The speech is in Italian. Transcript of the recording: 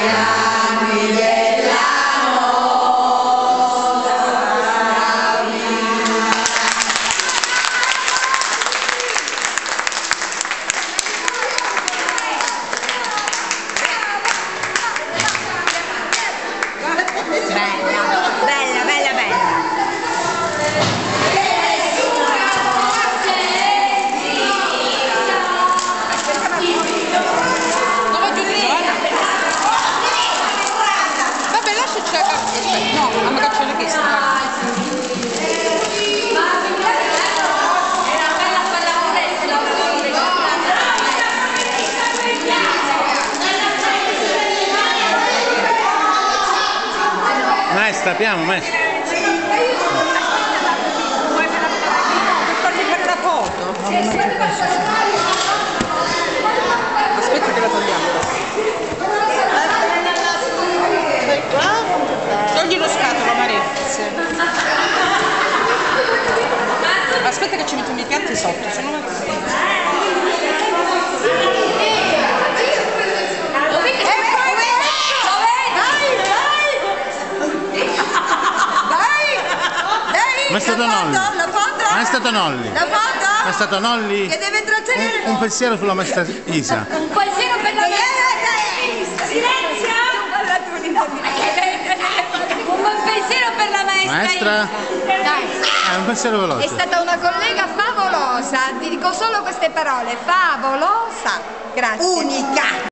anni della nostra vita. Bella, bella, bella. Vabbè, lasciaci la carta. No, a me cacciare questa. Maestra, piano, maestra. Farmi fare la foto. Aspetta che la togliamo. Togli lo scatolo, Marezze. Aspetta che ci mettono i piatti sotto, se no Ma è stato Nolli? La foto? Ma è stato Nolli? La foto? Ma è stato Nolli? Che deve intrattenere Un pensiero sulla maestra Isa. Un pensiero per la maestra. Silenzio! Un buon pensiero per la maestra. Maestra? Dai. Un pensiero veloce. È stata una collega favolosa, ti dico solo queste parole, favolosa. Grazie. unica.